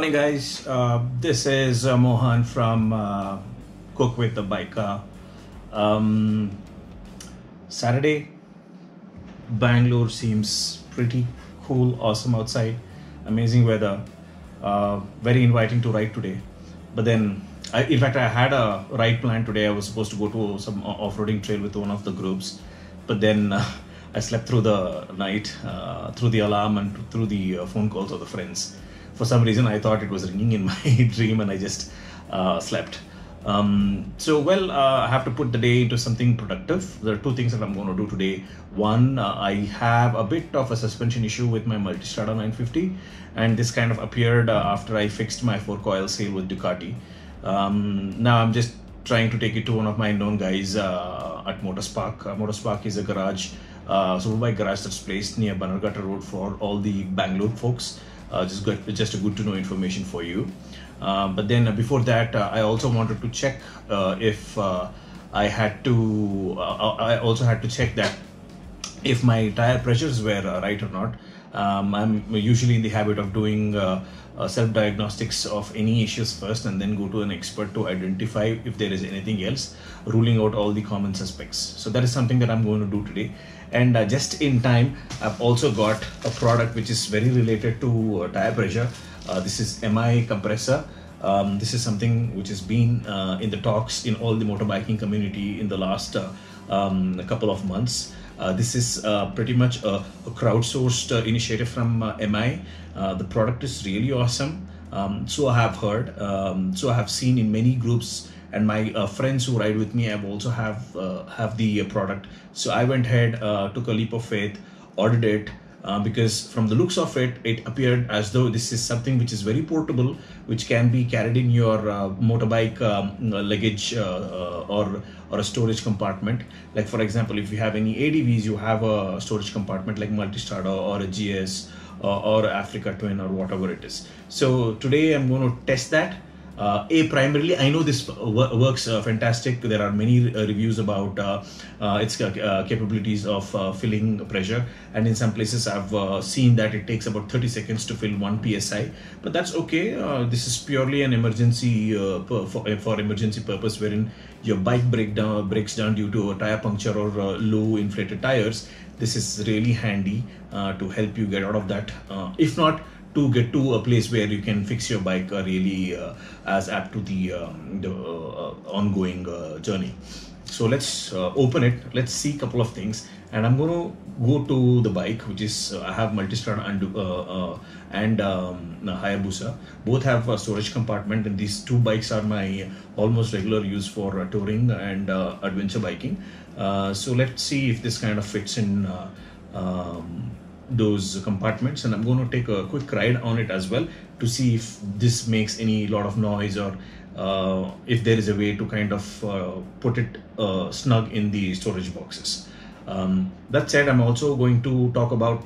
morning, guys. This is Mohan from Cook with the Biker. Saturday, Bangalore seems pretty cool, awesome outside, amazing weather, very inviting to ride today. But then, in fact, I had a ride plan today. I was supposed to go to some off-roading trail with one of the groups, but then I slept through the night, through the alarm and through the phone calls of the friends. For some reason, I thought it was ringing in my dream and I just slept. I have to put the day into something productive. There are two things that I'm going to do today. One, I have a bit of a suspension issue with my Multistrada 950, and this kind of appeared after I fixed my fork oil seal with Ducati. Now I'm just trying to take it to one of my known guys at Motorspark. Motorspark is a garage, superbike garage that's placed near Bannerghatta Road for all the Bangalore folks. Just a good to know information for you. But then before that, I also wanted to check if I also had to check that if my tire pressures were right or not. I'm usually in the habit of doing self-diagnostics of any issues first and then go to an expert to identify if there is anything else, ruling out all the common suspects. So that is something that I'm going to do today. And just in time, I've also got a product which is very related to tire pressure. This is MI compressor. This is something which has been in the talks in all the motorbiking community in the last couple of months. This is pretty much a crowdsourced initiative from MI. The product is really awesome. So I have heard, so I have seen in many groups, and my friends who ride with me have also have the product. So I went ahead, took a leap of faith, ordered it, because from the looks of it, it appeared as though this is something which is very portable, which can be carried in your motorbike luggage or a storage compartment. Like for example, if you have any ADVs, you have a storage compartment like Multistrada or a GS or Africa Twin or whatever it is. So today I'm going to test that. Primarily, I know this works fantastic. There are many reviews about its capabilities of filling pressure, and in some places I've seen that it takes about 30 seconds to fill 1 psi, but that's okay. This is purely an emergency for emergency purpose, wherein your bike breaks down due to a tire puncture or low inflated tires. This is really handy to help you get out of that. If not, to get to a place where you can fix your bike really as apt to the ongoing journey. So let's open it. Let's see a couple of things, and I'm going to go to the bike, which is I have Multistrada and Hayabusa. Both have a storage compartment, and these two bikes are my almost regular use for touring and adventure biking. So let's see if this kind of fits in those compartments, and I'm going to take a quick ride on it as well to see if this makes any lot of noise, or if there is a way to kind of put it snug in the storage boxes. That said, I'm also going to talk about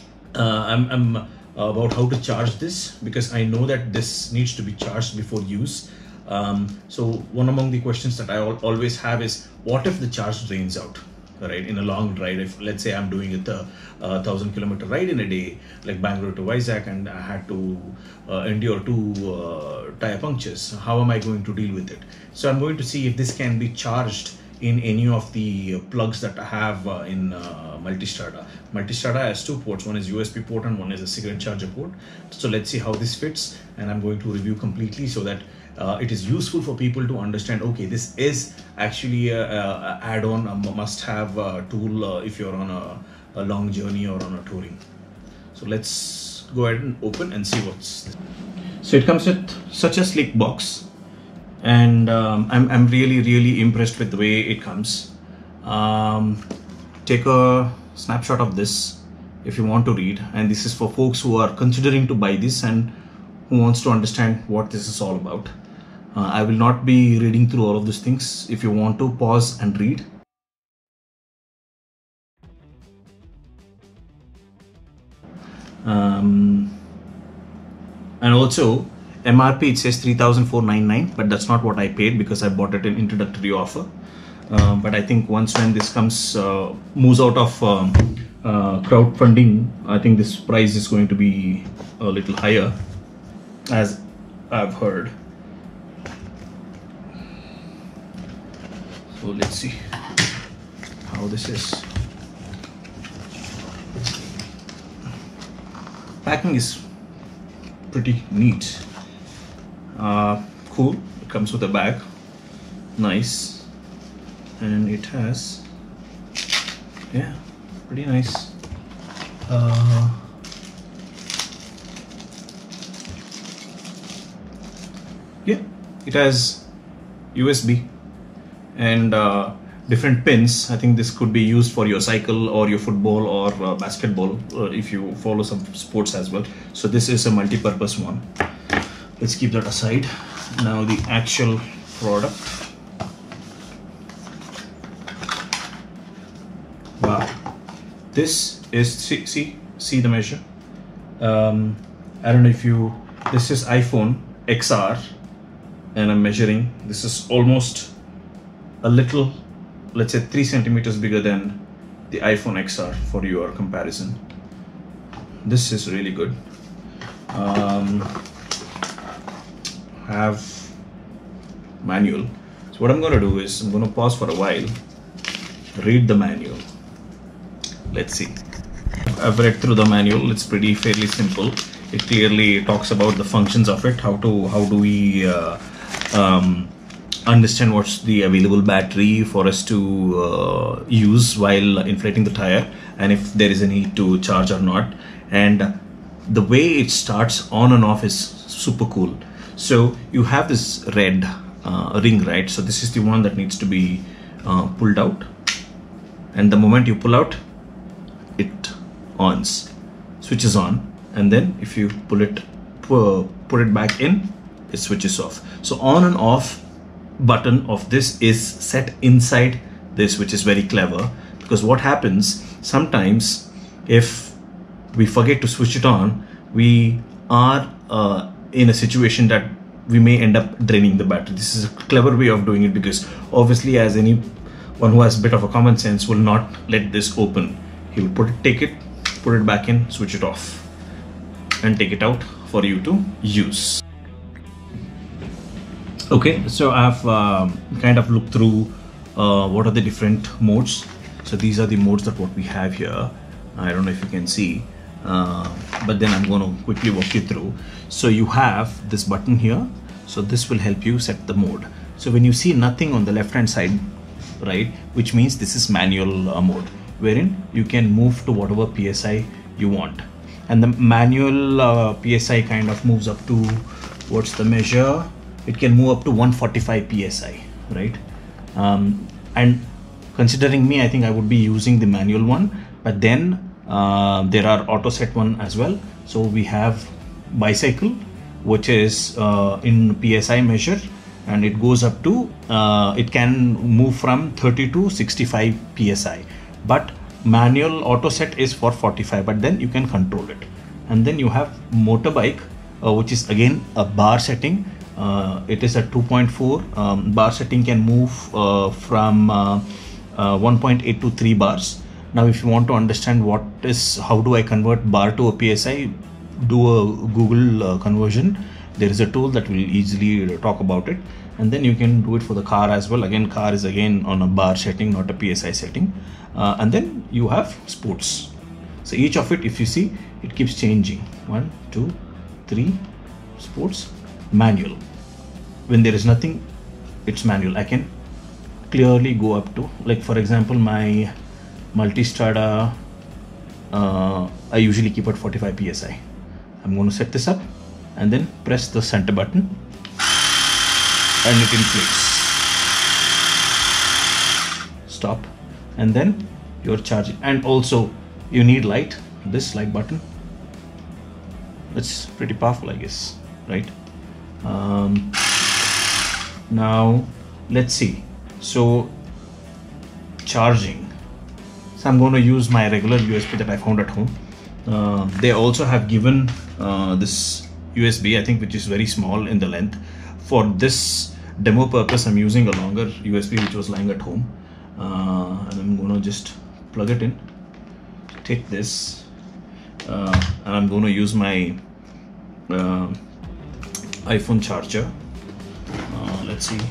about how to charge this, because I know that this needs to be charged before use. So one among the questions that I always have is, what if the charge drains out? Right, in a long ride, if let's say I'm doing a 1,000-kilometer ride in a day, like Bangalore to Vizag, and I had to endure 2 tire punctures, how am I going to deal with it? So I'm going to see if this can be charged in any of the plugs that I have in Multistrada. Multistrada has 2 ports, one is USB port and one is a cigarette charger port. So let's see how this fits, and I'm going to review completely so that it is useful for people to understand, okay, this is actually a add-on, a must-have tool if you're on a long journey or on a touring. So let's go ahead and open and see what's this. So it comes with such a sleek box, and I'm really impressed with the way it comes. Take a snapshot of this if you want to read, and this is for folks who are considering to buy this and who wants to understand what this is all about. I will not be reading through all of these things. If you want to, pause and read. And also MRP, it says 3,499, but that's not what I paid because I bought it in introductory offer. But I think when this comes moves out of crowdfunding, I think this price is going to be a little higher, as I've heard. So let's see how this is. Packing is pretty neat. Cool. It comes with a bag. Nice. And it has, yeah, pretty nice. Yeah, it has USB and different pins. I think this could be used for your cycle or your football or basketball if you follow some sports as well. So this is a multi-purpose one. Let's keep that aside. Now the actual product. Wow, this is, see the measure. I don't know if you, this is iPhone XR and I'm measuring. This is almost a little, let's say 3 centimeters bigger than the iPhone XR for your comparison. This is really good. Have manual. So what I'm going to do is I'm going to pause for a while, read the manual. Let's see. I've read through the manual. It's fairly simple. It clearly talks about the functions of it. How do we understand what's the available battery for us to use while inflating the tire, and if there is a need to charge or not. And the way it starts on and off is super cool. So you have this red ring, right? So this is the one that needs to be pulled out, and the moment you pull out, it switches on, and then if you put it back in, it switches off. So on and off button of this is set inside this, which is very clever, because what happens sometimes, if we forget to switch it on, we are in a situation that we may end up draining the battery. This is a clever way of doing it, because obviously, as anyone who has a bit of a common sense will not let this open. He will take it, put it back in, switch it off, and take it out for you to use. Okay, so I've kind of looked through what are the different modes. So these are the modes that what we have here. I don't know if you can see, but then I'm going to quickly walk you through. So you have this button here. So this will help you set the mode. So when you see nothing on the left hand side, right, which means this is manual mode, wherein you can move to whatever PSI you want. And the manual PSI kind of moves up to, what's the measure? It can move up to 145 PSI, right? And considering me, I think I would be using the manual one, but then there are auto set one as well. So we have bicycle, which is in PSI measure, and it goes up to, it can move from 30 to 65 PSI. But manual auto set is for 45, but then you can control it. And then you have motorbike, which is again a bar setting. It is a 2.4 bar setting, can move from 1.8 to 3 bars. Now if you want to understand how do I convert bar to a PSI, do a Google conversion. There is a tool that will easily talk about it. And then you can do it for the car as well. Again, car is again on a bar setting, not a PSI setting. And then you have sports. So each of it, if you see, it keeps changing. 1, 2, 3, sports, manual. When there is nothing, it's manual. I can clearly go up to, like for example, my Multistrada, I usually keep at 45 PSI. I'm going to set this up and then press the center button, and it inflates. Stop, and then you're charging. And also you need light, this light button. It's pretty powerful, I guess, right? Now let's see. So charging. So I'm going to use my regular USB that I found at home. They also have given this USB, I think, which is very small in the length. For this demo purpose, I'm using a longer USB which was lying at home, and I'm going to just plug it in. Take this, and I'm going to use my iPhone charger. Let's see,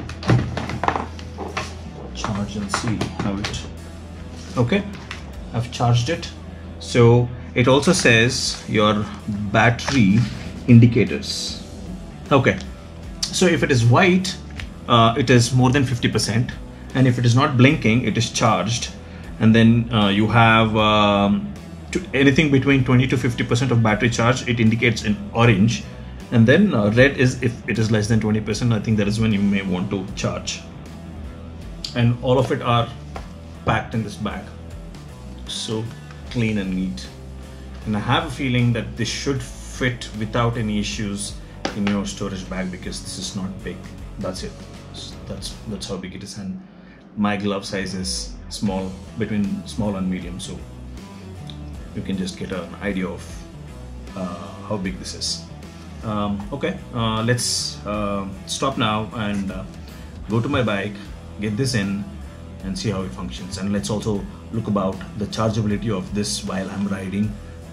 charge and see how it. Okay, I've charged it. So it also says your battery indicators. Okay, so if it is white, it is more than 50%, and if it is not blinking, it is charged. And then you have anything between 20 to 50% of battery charge, it indicates in orange. And then red is if it is less than 20%. I think that is when you may want to charge. And all of it are packed in this bag, so clean and neat. And I have a feeling that this should fit without any issues in your storage bag, because this is not big. That's it. That's how big it is. And my glove size is small, between small and medium, so you can just get an idea of how big this is. Okay, let's stop now and go to my bike, get this in and see how it functions. And let's also look about the chargeability of this while I'm riding,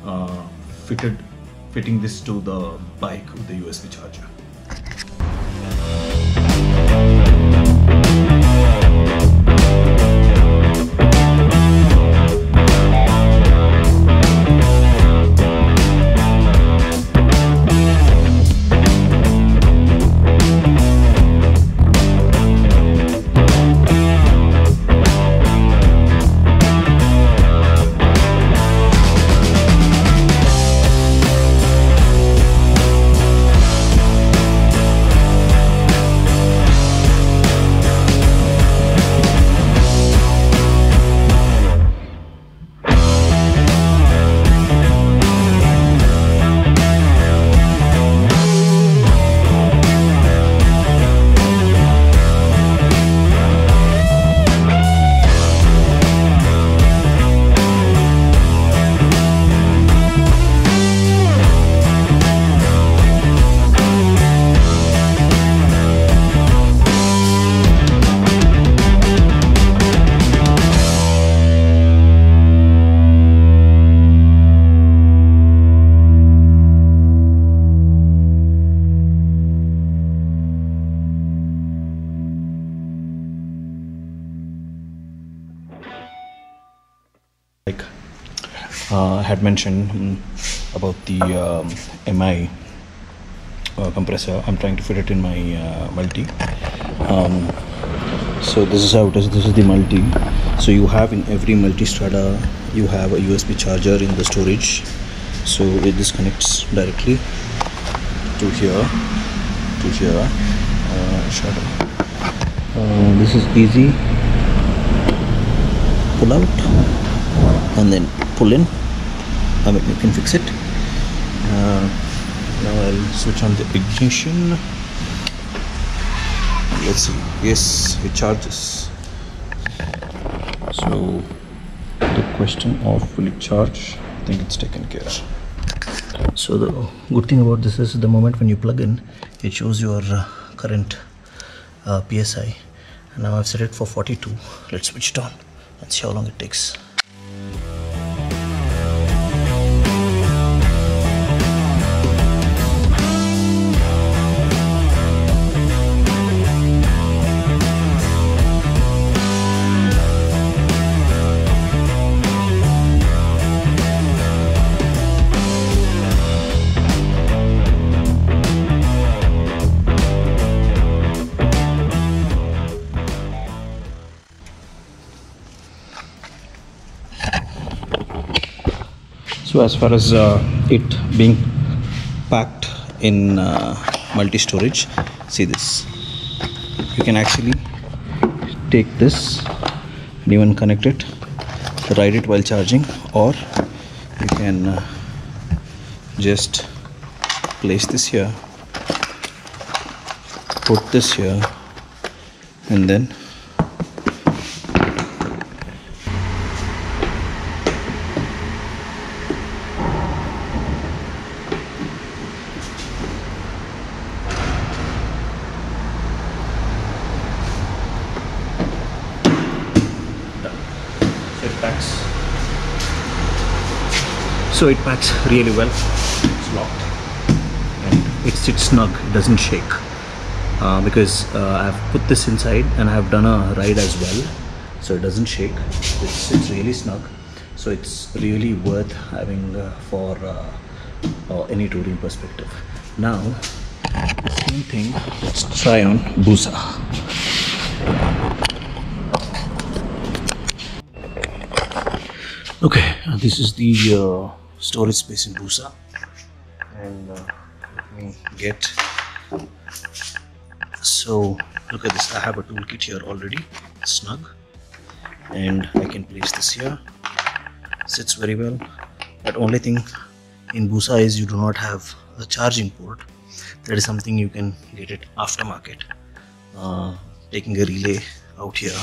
fitting this to the bike with the USB charger. I had mentioned about the MI compressor. I'm trying to fit it in my multi. So this is how it is. This is the multi. So you have in every multi-strada, you have a USB charger in the storage. So it disconnects directly to here, to here. This is easy. Pull out and then pull in. I mean, you can fix it. Now I'll switch on the ignition. Let's see. Yes, it charges. So the question of will it charge, I think it's taken care. So the good thing about this is the moment when you plug in, it shows your current PSI. And now I've set it for 42. Let's switch it on and see how long it takes. So as far as it being packed in multi-storage, see this, you can actually take this and even connect it, ride it while charging, or you can just place this here, put this here, and then so it packs really well. It's locked and it sits snug, it doesn't shake. Because I've put this inside and I've done a ride as well, so it doesn't shake. It sits really snug, so it's really worth having for any touring perspective. Now, the same thing, let's try on Busa. Okay, this is the storage space in Busa, and let me get. So look at this, I have a toolkit here already, snug, and I can place this here. Sits very well. But only thing in Busa is you do not have a charging port. That is something you can get it aftermarket, taking a relay out here.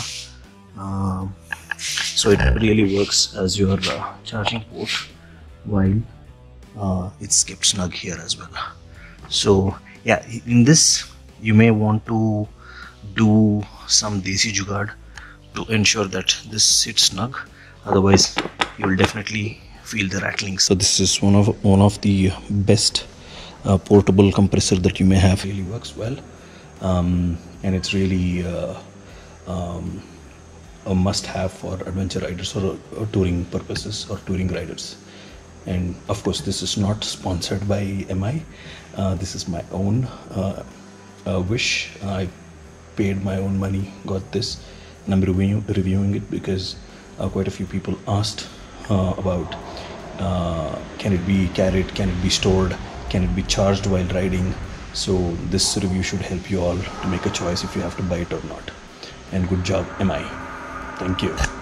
So it really works as your charging port, while it's kept snug here as well. So yeah, in this you may want to do some desi jugaad to ensure that this sits snug, otherwise you will definitely feel the rattling. So this is one of the best portable compressor that you may have. Really works well, and it's really a must-have for adventure riders or touring purposes or touring riders. And of course, this is not sponsored by MI. This is my own wish. I paid my own money, got this, and I'm reviewing it because quite a few people asked about can it be carried, can it be stored, can it be charged while riding. So this review should help you all to make a choice if you have to buy it or not. And good job, MI. Thank you.